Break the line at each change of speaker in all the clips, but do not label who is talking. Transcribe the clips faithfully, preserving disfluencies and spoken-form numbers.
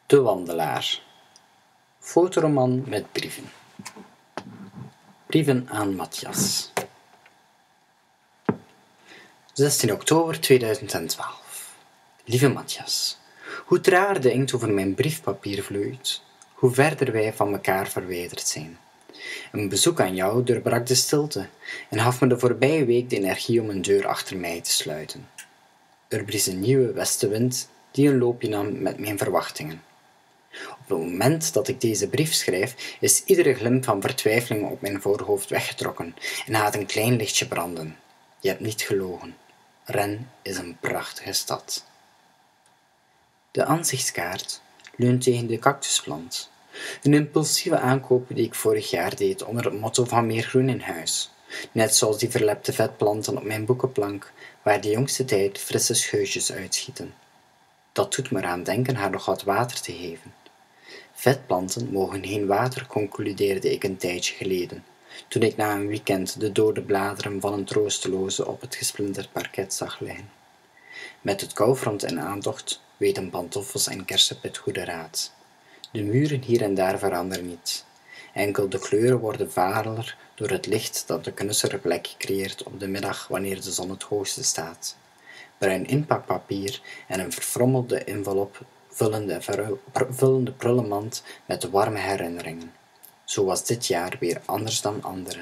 De Wandelaar. Fotoroman met brieven. Brieven aan Matthias. zestien oktober tweeduizend twaalf. Lieve Matthias, hoe trager de inkt over mijn briefpapier vloeit, hoe verder wij van mekaar verwijderd zijn. Een bezoek aan jou doorbrak de stilte en gaf me de voorbije week de energie om een deur achter mij te sluiten. Er blies een nieuwe westenwind die een loopje nam met mijn verwachtingen. Op het moment dat ik deze brief schrijf, is iedere glimp van vertwijfeling op mijn voorhoofd weggetrokken en gaat een klein lichtje branden. Je hebt niet gelogen. Rennes is een prachtige stad. De aanzichtskaart leunt tegen de cactusplant. Een impulsieve aankoop die ik vorig jaar deed onder het motto van meer groen in huis. Net zoals die verlepte vetplanten op mijn boekenplank, waar de jongste tijd frisse scheutjes uitschieten. Dat doet me eraan denken haar nog wat water te geven. Vetplanten mogen geen water, concludeerde ik een tijdje geleden, toen ik na een weekend de dode bladeren van een troosteloze op het gesplinterd parket zag liggen. Met het koufront in aantocht weten pantoffels en kersenpit goede raad. De muren hier en daar veranderen niet. Enkel de kleuren worden valer door het licht dat de knussere plek creëert op de middag wanneer de zon het hoogste staat. Bruin inpakpapier en een verfrommelde envelop vullen de vullende prullenmand met warme herinneringen. Zo was dit jaar weer anders dan andere.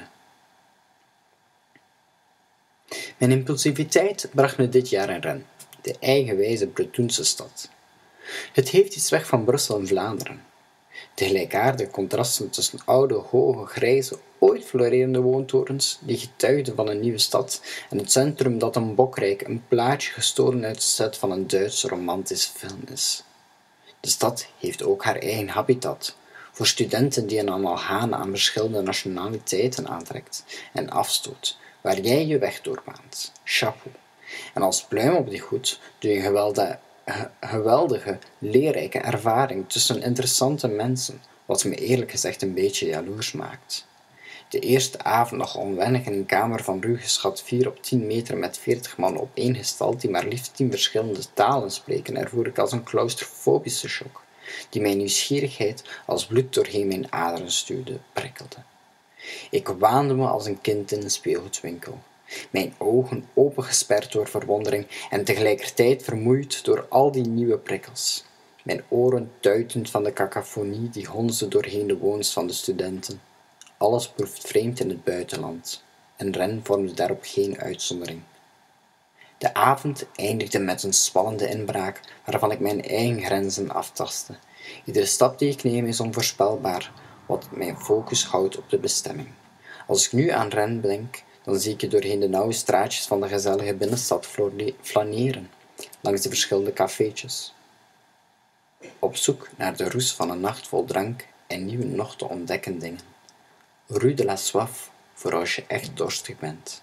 Mijn impulsiviteit bracht me dit jaar in Rennes, de eigenwijze Bretonse stad. Het heeft iets weg van Brussel en Vlaanderen. De gelijkaardige contrasten tussen oude, hoge, grijze, ooit florerende woontorens, die getuigden van een nieuwe stad, en het centrum dat een bokrijk, een plaatje gestolen uit de set van een Duitse romantische film is. De stad heeft ook haar eigen habitat, voor studenten die een amalgaam aan verschillende nationaliteiten aantrekt en afstoot, waar jij je weg doorbaant. Chapeau. En als pluim op die hoed doe je geweldige, geweldige, leerrijke ervaring tussen interessante mensen, wat me eerlijk gezegd een beetje jaloers maakt. De eerste avond nog onwennig in een kamer van ruw geschat vier op tien meter met veertig man opeengesteld die maar liefst tien verschillende talen spreken, ervoer ik als een claustrofobische shock, die mijn nieuwsgierigheid als bloed doorheen mijn aderen stuwde, prikkelde. Ik waande me als een kind in een speelgoedwinkel, mijn ogen opengesperd door verwondering en tegelijkertijd vermoeid door al die nieuwe prikkels, mijn oren tuitend van de cacophonie die honsde doorheen de woons van de studenten. Alles proeft vreemd in het buitenland, en Rennes vormde daarop geen uitzondering. De avond eindigde met een spannende inbraak, waarvan ik mijn eigen grenzen aftastte. Iedere stap die ik neem is onvoorspelbaar, wat mijn focus houdt op de bestemming. Als ik nu aan Rennes denk, dan zie ik je doorheen de nauwe straatjes van de gezellige binnenstad flaneren, langs de verschillende cafeetjes. Op zoek naar de roes van een nacht vol drank en nieuwe nog te ontdekken dingen. Rue de la Soif, voor als je echt dorstig bent.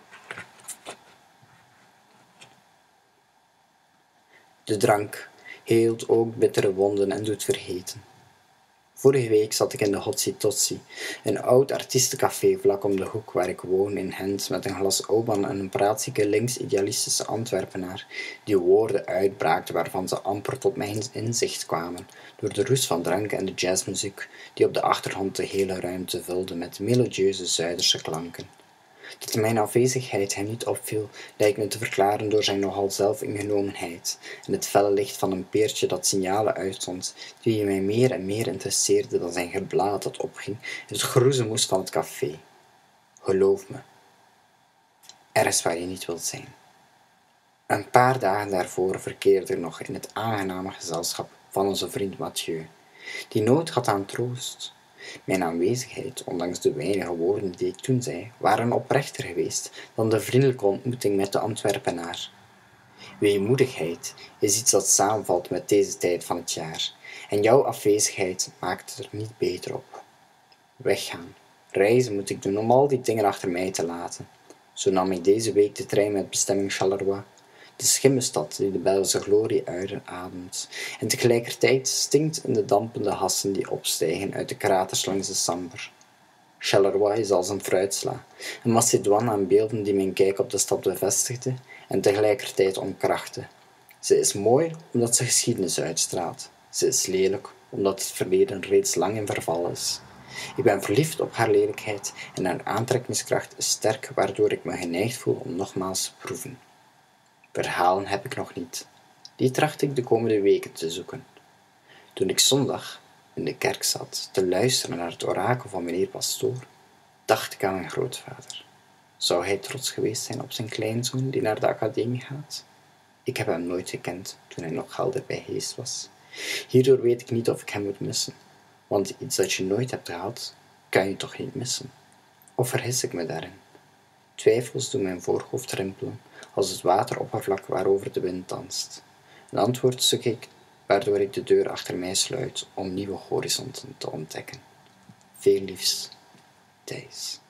De drank heelt ook bittere wonden en doet vergeten. Vorige week zat ik in de Hotsi Totsi, een oud artiestencafé vlak om de hoek waar ik woon in Gent, met een glas Oban en een praatzieke links-idealistische Antwerpenaar, die woorden uitbraakte waarvan ze amper tot mijn inzicht kwamen, door de roes van drank en de jazzmuziek die op de achtergrond de hele ruimte vulde met melodieuze Zuiderse klanken. Dat mijn afwezigheid hem niet opviel, lijkt me te verklaren door zijn nogal zelfingenomenheid en het felle licht van een peertje dat signalen uitzond, die mij meer en meer interesseerde dan zijn geblaat dat opging in het groezemoes van het café. Geloof me, er is waar je niet wilt zijn. Een paar dagen daarvoor verkeerde ik nog in het aangename gezelschap van onze vriend Mathieu, die nood had aan troost. Mijn aanwezigheid, ondanks de weinige woorden die ik toen zei, waren oprechter geweest dan de vriendelijke ontmoeting met de Antwerpenaar. Weemoedigheid is iets dat samenvalt met deze tijd van het jaar, en jouw afwezigheid maakt het er niet beter op. Weggaan, reizen moet ik doen om al die dingen achter mij te laten. Zo nam ik deze week de trein met bestemming Charleroi, de schimmenstad die de Belgische glorie uitademt, en tegelijkertijd stinkt in de dampende hassen die opstijgen uit de kraters langs de Sambre. Charleroi is als een fruitsla, een Macédoine aan beelden die mijn kijk op de stad bevestigde en tegelijkertijd omkrachtte. Ze is mooi omdat ze geschiedenis uitstraalt. Ze is lelijk, omdat het verleden reeds lang in verval is. Ik ben verliefd op haar lelijkheid en haar aantrekkingskracht is sterk, waardoor ik me geneigd voel om nogmaals te proeven. Verhalen heb ik nog niet. Die tracht ik de komende weken te zoeken. Toen ik zondag in de kerk zat te luisteren naar het orakel van meneer Pastoor, dacht ik aan mijn grootvader. Zou hij trots geweest zijn op zijn kleinzoon die naar de academie gaat? Ik heb hem nooit gekend toen hij nog helder bij geest was. Hierdoor weet ik niet of ik hem moet missen, want iets dat je nooit hebt gehad, kan je toch niet missen? Of vergis ik me daarin? Twijfels doen mijn voorhoofd rimpelen als het wateroppervlak waarover de wind danst. Een antwoord zoek ik, waardoor ik de deur achter mij sluit om nieuwe horizonten te ontdekken. Veel liefs, Thijs.